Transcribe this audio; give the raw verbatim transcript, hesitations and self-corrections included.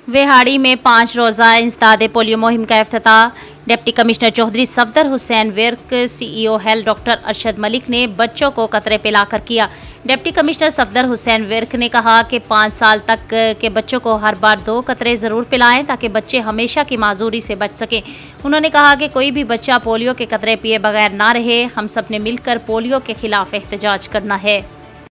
वेहाड़ी में पाँच रोज़ा इंसदादे पोलियो मुहिम का इफ्तिताह। Deputy commissioner Chaudhry Safdar Hussain Virk, CEO health doctor Arshad Malik ने बच्चों को कतरे पिलाकर किया। डिप्टी कमिश्नर सफदर हुसैन विर्क ने कहा कि पाँच साल तक के बच्चों को हर बार दो कतरे ज़रूर पिलाएं ताकि बच्चे हमेशा की माजूरी से बच सकें। उन्होंने कहा कि कोई भी बच्चा पोलियो के कतरे पिए बगैर ना रहे। हम सब ने मिलकर पोलियो के खिलाफ एहतजाज करना है।